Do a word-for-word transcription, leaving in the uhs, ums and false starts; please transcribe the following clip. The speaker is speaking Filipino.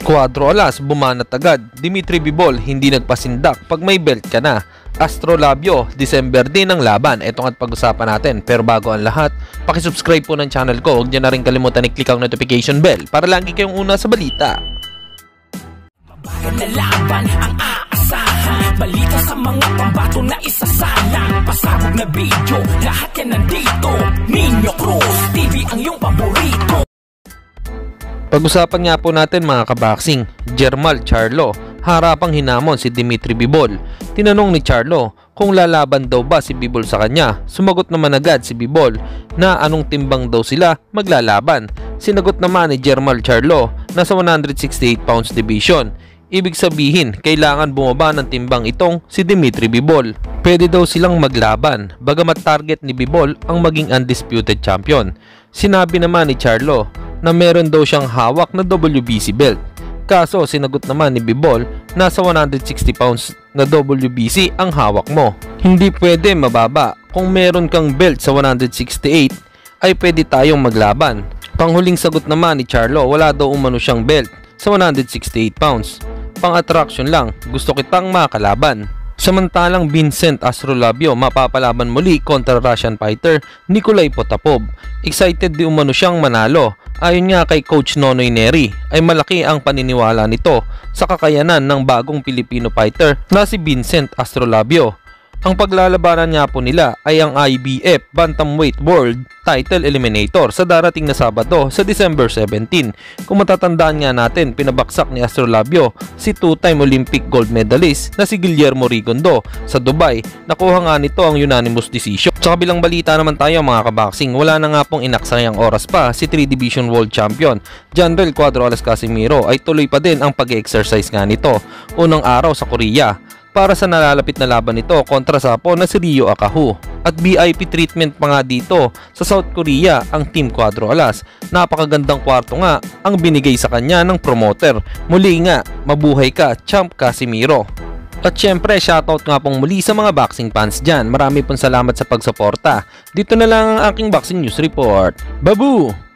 Quadro Alas, Bumanat agad. Dimitri Bivol, hindi nagpasindak pag may belt ka na. Astrolabio, December din ang laban. Ito at pag-usapan natin. Pero bago ang lahat, pakisubscribe po ng channel ko. Huwag niyo na rin kalimutan i-click ang notification bell para lagi kayong una sa balita. Na laban ang aasahan, balita sa mga pambato na isasalang, pasabog na video, lahat yan nandito. Minyo Cruz T V ang iyong paborito. Pag-usapan nga po natin mga kaboxing, Jermal Charlo, harapang hinamon si Dimitri Bivol. Tinanong ni Charlo kung lalaban daw ba si Bivol sa kanya. Sumagot naman agad si Bivol na anong timbang daw sila maglalaban. Sinagot naman ni Jermal Charlo na sa one sixty-eight pounds division. Ibig sabihin, kailangan bumaba ng timbang itong si Dimitri Bivol. Pwede daw silang maglaban, bagamat target ni Bivol ang maging undisputed champion. Sinabi naman ni Charlo na meron daw siyang hawak na W B C belt. Kaso sinagot naman ni Bivol na sa one sixty pounds na W B C ang hawak mo. Hindi pwede mababa. Kung meron kang belt sa one sixty-eight ay pwede tayong maglaban. Panghuling sagot naman ni Charlo, wala daw umano siyang belt sa one sixty-eight pounds. Pang-attraction lang, gusto kitang makalaban. Samantalang Vincent Astrolabio mapapalaban muli kontra Russian fighter Nikolai Potapov. Excited di umano siyang manalo. Ayon nga kay Coach Nonoy Neri ay malaki ang paniniwala nito sa kakayanan ng bagong Filipino fighter na si Vincent Astrolabio. Ang paglalabanan nga po nila ay ang I B F Bantamweight World Title Eliminator sa darating na Sabado sa December seventeen. Kung matatandaan nga natin, pinabaksak ni Astrolabio si two-time Olympic gold medalist na si Guillermo Rigondo sa Dubai. Nakuha nga nito ang unanimous decision. Sa kabilang balita naman tayo mga kaboxing, wala na nga pong inaksayang oras pa si three division world champion General Quadro Alas Casimero ay tuloy pa din ang pag-exercise nga nito. Unang araw sa Korea para sa nalalapit na laban nito kontra sa Hapon na si Ryo Akahu. At V I P treatment pa nga dito sa South Korea ang Team Quadro Alas. Napakagandang kwarto nga ang binigay sa kanya ng promoter. Muli nga, mabuhay ka, Champ Casimero. At syempre, shoutout nga pong muli sa mga boxing fans dyan. Marami pong salamat sa pagsuporta. Dito na lang ang aking boxing news report. Babu!